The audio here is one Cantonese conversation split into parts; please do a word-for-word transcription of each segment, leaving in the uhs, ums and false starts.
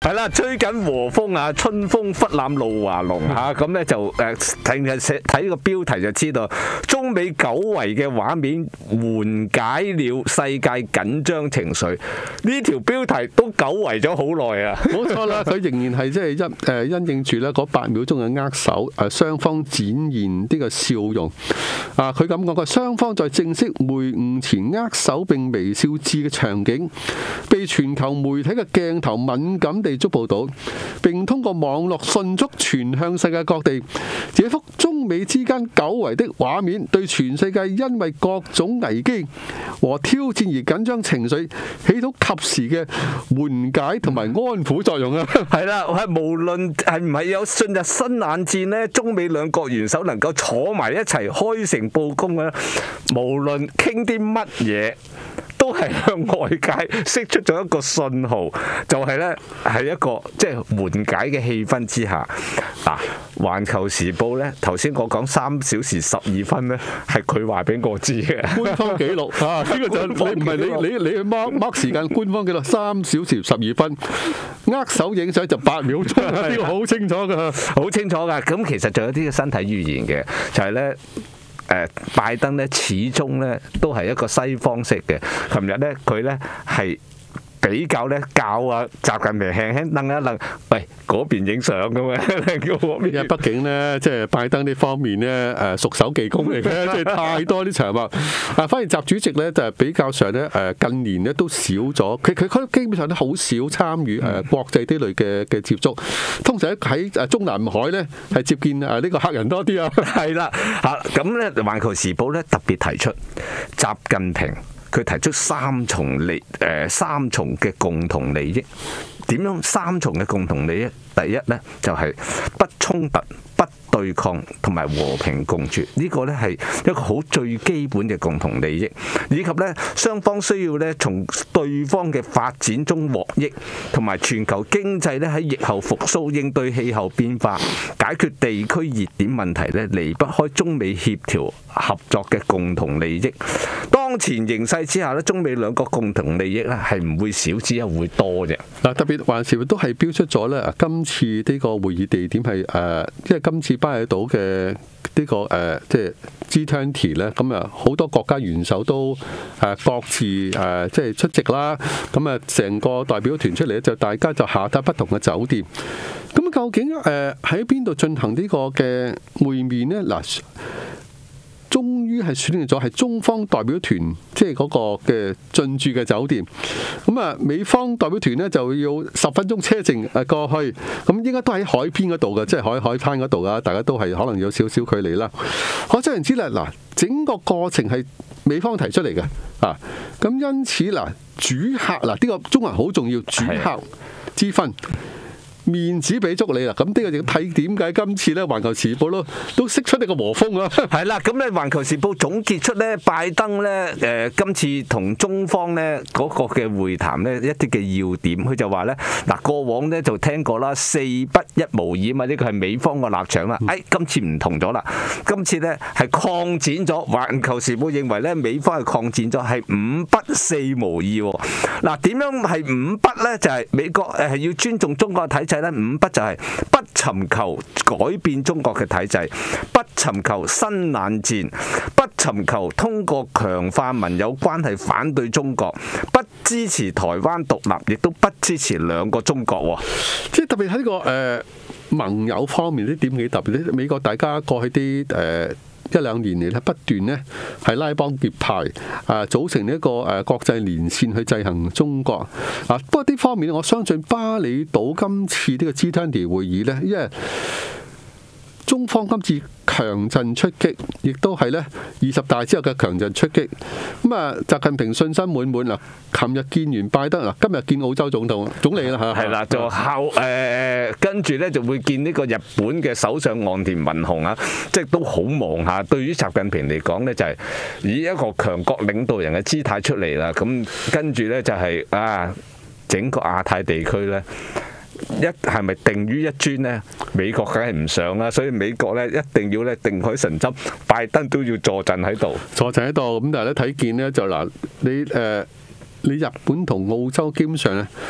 係啦，吹緊和風啊，春風忽攬露華濃嚇，咁咧就誒睇日寫睇個標題就知道，中美久違嘅畫面緩解了世界緊張情緒。呢條標題都久違咗好耐啊！ 冇錯啦，佢仍然係即係一誒因應住咧嗰八秒鐘嘅握手，誒雙方展現呢個笑容。啊，佢咁講嘅，雙方在正式會晤前握手並微笑致嘅場景，被全球媒體嘅鏡頭敏感地觸捕到，並通過網絡迅速傳向世界各地。這幅中美之間久違的畫面，對全世界因為各種危機和挑戰而緊張情緒起到及時嘅緩解同埋安撫作用啊！ 係啦，係無論係唔係有進入新冷戰呢，中美兩國元首能夠坐埋一齊開誠佈公啊，無論傾啲乜嘢，都係向外界釋出咗一個信號，就係咧係一個即係緩解嘅氣氛之下。嗱，《環球時報》咧，頭先我講三小時十二分咧，係佢話俾我知嘅官方記錄啊！呢個就你唔係你你你去 mark mark 時間，官方記錄三小時十二分，握手影相就八秒鐘，呢個好清楚㗎， 好清楚㗎。咁其實仲有啲嘅身體語言嘅，就係咧。誒拜登咧始終咧都係一個西方式嘅。琴日咧佢咧係比較咧教啊習近平輕輕擸一擸，喂嗰邊影相㗎嘛，叫嗰邊。 因為畢竟咧，即係拜登呢方面咧誒熟手技工嚟嘅，即係太多啲場合。啊，反而習主席咧就係比較上咧誒近年咧都少咗，佢佢佢基本上都好少參與誒國際呢類嘅嘅接觸。通常喺誒中南海咧係接見誒呢個客人多啲啊。 係啦嚇，咁咧《環球時報》咧特別提出習近平。佢提出三重利誒三重嘅共同利益，點樣三重嘅共同利益？第一咧就係不衝突、不對抗同埋和平共處，呢個咧係一個好最基本嘅共同利益，以及咧雙方需要咧從對方嘅發展中獲益，同埋全球經濟咧喺疫後復甦、應對氣候變化、解決地區熱點問題咧，離不開中美協調合作嘅共同利益。當前形勢之下咧，中美兩國共同利益咧係唔會少，只係會多啫。 嗱，特別環時都係標出咗咧，今次呢個會議地點係誒，即係今次巴厘島嘅呢個誒，即係 G 二十 咧，咁啊好多國家元首都誒各自誒即係出席啦。咁啊，成個代表團出嚟咧，就大家就下榻不同嘅酒店。咁究竟誒喺邊度進行呢個嘅會面呢？嗱，終於係選定咗係中方代表團，即係嗰個嘅進駐嘅酒店。咁啊，美方代表團呢就要十分鐘車程誒過去，咁應該都喺海邊嗰度嘅，即係海海灘嗰度啊，大家都係可能有少少距離啦。可想而知啦，嗱，整個過程係美方提出嚟嘅啊，咁因此嗱，主客嗱呢個中文好重要，主客之分。面子俾足你啦，咁呢個就睇點解今次咧《環球時報》都都釋出呢個和風啊。 係啦，咁咧《環球時報》總結出咧拜登咧誒今次同中方咧嗰個嘅會談咧一啲嘅要點，佢就話咧嗱過往咧就聽過啦，四不一無二啊嘛，呢個係美方個立場啦。誒今次唔同咗啦，今次咧係擴展咗，《環球時報》認為咧美方係擴展咗係五不四無二。嗱點樣係五不咧？就係美國誒係要尊重中國嘅體制。五不就係不尋求改變中國嘅體制，不尋求新冷戰，不尋求通過強化盟友關係反對中國，不支持台灣獨立，亦都不支持兩個中國。 即係特別喺呢個誒盟友方面，呢點幾特別咧？美國大家過去啲誒一兩年嚟咧，不斷咧係拉幫結派，啊組成一個誒國際連線去制衡中國。啊，不過呢方面我相信巴厘島今次呢個 G 二十 會議咧，因為中方今次強陣出擊，亦都係咧二十大之後嘅強陣出擊。咁啊，習近平信心滿滿啦。琴日見完拜登啦，今日見澳洲總統總理啦嚇。 係啦，就後誒跟住咧就會見呢個日本嘅首相岸田文雄啊，即係都好忙下。對於習近平嚟講咧，就係以一個強國領導人嘅姿態出嚟啦。咁跟住咧就係啊，整個亞太地區咧。一係咪定於一尊呢？美國梗係唔想啦，所以美國咧一定要咧定海神針，拜登都要坐鎮喺度， 坐鎮喺度。咁但係咧睇見咧就嗱，你誒、呃、你日本同澳洲基本上咧都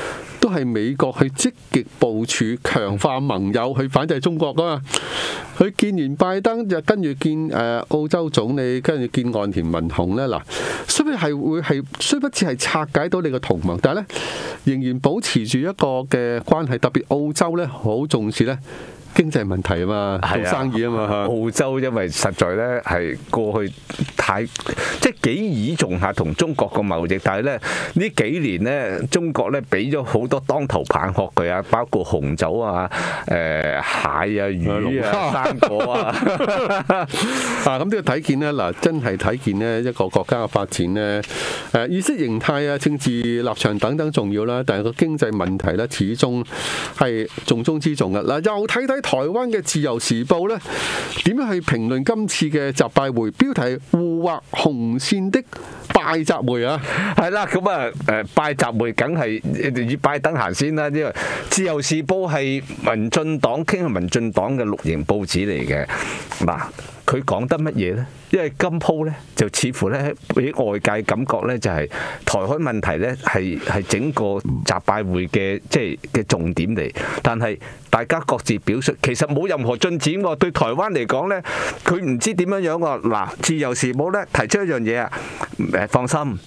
都係美國去積極部署強化盟友去反制中國噶嘛。佢見完拜登就跟住見誒澳洲總理，跟住見岸田文雄咧。嗱，雖然係會係雖不至係拆解到你個同盟，但係咧仍然保持住一個嘅關係。特別澳洲咧好重視咧經濟問題啊嘛，做生意啊嘛。 澳洲因為實在咧係過去太即係幾倚重下同中國個貿易，但係咧呢幾年咧中國咧俾咗好多當頭棒喝佢啊，包括紅酒啊、誒蟹啊、魚啊、生果啊。 啊咁都要睇見咧，嗱真係睇見呢一個國家嘅發展咧，誒意識形態啊、政治立場等等重要啦，但係個經濟問題咧始終係重中之重嘅。嗱又睇睇台灣嘅《自由時報》咧點樣去評論今次嘅習拜會，標題互劃紅線的拜習會啊， 係啦，咁啊誒拜習會梗係以拜登行先啦，因為《自由時報》係民進黨傾向民進黨嘅綠營報紙嚟嘅。嗱，佢講得乜嘢咧？因為今鋪咧就似乎咧俾外界感覺咧就係台海問題咧係係整個習拜會嘅即係嘅重點嚟，但係大家各自表述，其實冇任何進展喎。對台灣嚟講咧，佢唔知點樣樣喎。嗱，《自由時報》咧提出一樣嘢啊，誒放心，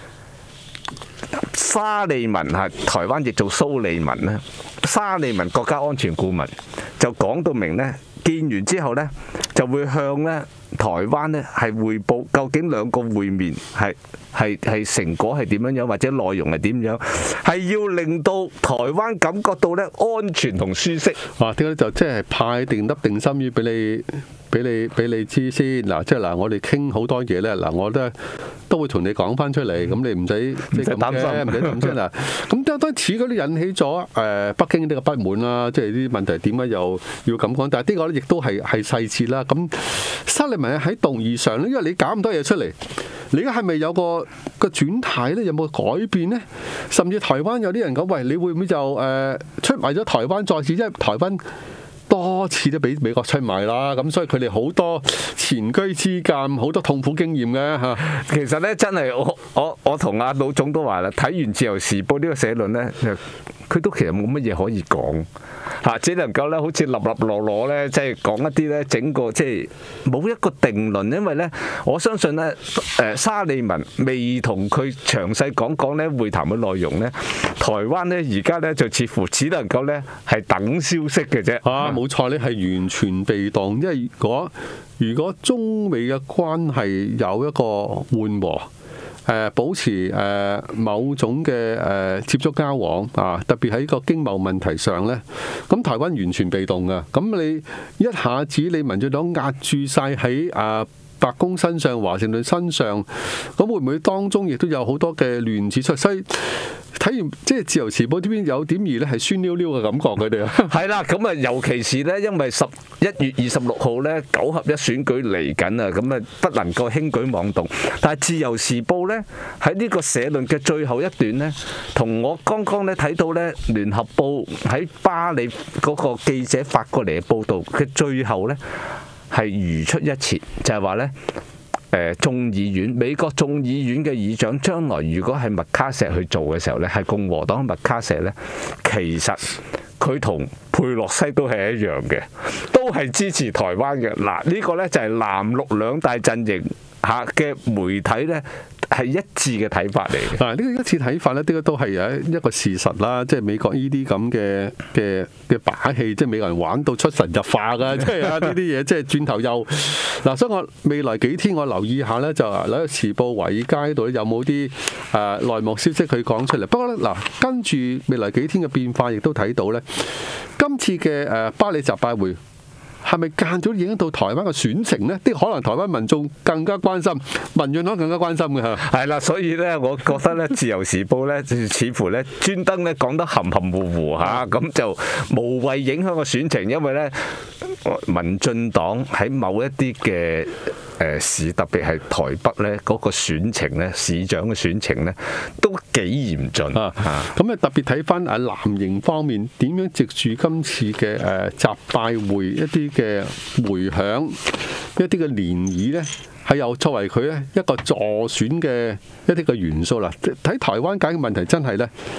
沙利文係台灣亦做蘇利文咧，沙利文國家安全顧問就講到明咧，見完之後咧就會向咧台灣咧係匯報究竟兩個會面係係係成果係點樣樣，或者內容係點樣，係要令到台灣感覺到咧安全同舒適。 哇！點解就即係派定粒定心丸俾你俾你俾你知先嗱？即係嗱，我哋傾好多嘢咧嗱，我都都會同你講翻出嚟，咁你唔使即係擔心，唔使擔心嗱。咁當當此嗰啲引起咗誒北京呢個不滿啦，即係啲問題點解又要咁講？但係呢個咧亦都係係細節啦。咁沙利文喺動議上咧，因為你搞咁多嘢出嚟，你而家係咪有個個轉態咧？有冇改變咧？甚至台灣有啲人講：喂，你會唔會就誒出賣咗台灣再次？因為台灣多次都俾美國出賣啦，咁所以佢哋好多前車之鑑，好多痛苦經驗嘅嚇。 其實咧，真係我我我同阿老總都話啦，睇完《自由時報》呢個社論咧，佢都其實冇乜嘢可以講嚇，只能夠咧好似立立落落咧，即係講一啲咧整個即係冇一個定論，因為咧我相信咧誒沙利文未同佢詳細講講咧會談嘅內容咧，台灣咧而家咧就似乎只能夠咧係等消息嘅啫。 啊，冇錯，你係完全被動，因為如果如果中美嘅關係有一個緩和。誒保持誒某種嘅誒接觸交往啊，特別喺個經貿問題上咧，咁台灣完全被動㗎。咁你一下子你民進黨壓住晒喺啊白宮身上、華盛頓身上，咁會唔會當中亦都有好多嘅亂子出？所以睇完即係《自由時報》呢邊有點兒咧係酸溜溜嘅感覺，佢哋啊係啦，咁啊尤其是咧，因為十一月二十六號咧九合一選舉嚟緊啊，咁啊不能夠輕舉妄動。但係《自由時報》咧喺呢個社論嘅最後一段咧，同我剛剛咧睇到咧《聯合報》喺巴黎嗰個記者發過嚟嘅報導嘅最後咧係如出一轍，就係話咧。誒眾議院美國眾議院嘅議長，將來如果係麥卡錫去做嘅時候咧，係共和黨麥卡錫咧，其實佢同佩洛西都係一樣嘅，都係支持台灣嘅。嗱，呢個咧就係藍綠兩大陣營下嘅媒體咧係一致嘅睇法嚟嘅。 嗱，呢個一致睇法咧，呢個都係有一個事實啦。即係美國呢啲咁嘅嘅嘅把戲，即係美國人玩到出神入化㗎。即係啊呢啲嘢，即係轉頭又嗱。所以我未來幾天我留意下咧，就喺《時報》華爾街度有冇啲誒內幕消息佢講出嚟。不過咧嗱，跟住未來幾天嘅變化，亦都睇到咧，今次嘅誒巴黎習拜會。係咪間咗影響到台灣嘅選情呢？啲可能台灣民眾更加關心，民進黨更加關心嘅嚇。 係啦，所以咧，我覺得咧，《自由時報》咧，似乎咧專登咧講得含含糊糊嚇，咁就無謂影響個選情，因為咧民進黨喺某一啲嘅誒市，特別係台北咧嗰個選情咧，市長嘅選情咧都幾嚴峻啊！ 咁啊特別睇翻啊藍營方面點樣藉住今次嘅誒習拜會一啲嘅迴響，一啲嘅漣漪咧，係又作為佢咧一個助選嘅一啲嘅元素啦。睇台灣解決問題真係咧，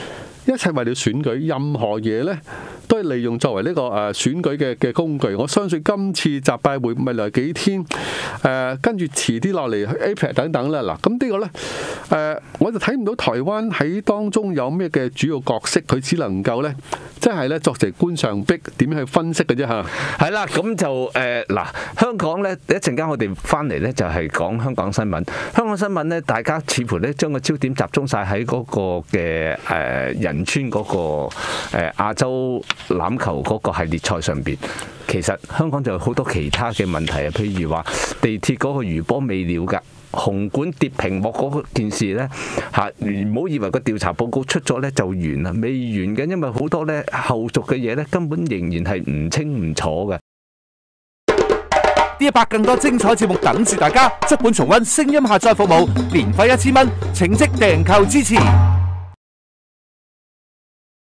一切為了選舉，任何嘢咧都係利用作為呢個誒選舉嘅嘅工具。我相信今次習拜會未來幾天誒，跟住遲啲落嚟 A P E C 等等啦。嗱，咁呢個咧誒，我就睇唔到台灣喺當中有咩嘅主要角色，佢只能夠咧即係咧作為官上壁點樣去分析嘅啫嚇。 係啦，咁就誒嗱，香港咧一陣間我哋翻嚟咧就係講香港新聞。香港新聞咧，大家似乎咧將個焦點集中晒喺嗰個嘅誒仁川嗰個誒亞洲欖球嗰個系列賽上邊。其實香港就有好多其他嘅問題啊，譬如話地鐵嗰個餘波未了㗎。紅館跌屏幕嗰件事呢，嚇，唔好以為個調查報告出咗呢就完啦，未完嘅，因為好多呢後續嘅嘢呢根本仍然係唔清唔楚嘅。 D 一百更多精彩節目等住大家，足本重溫聲音下載服務，年費一千蚊，請即訂購支持。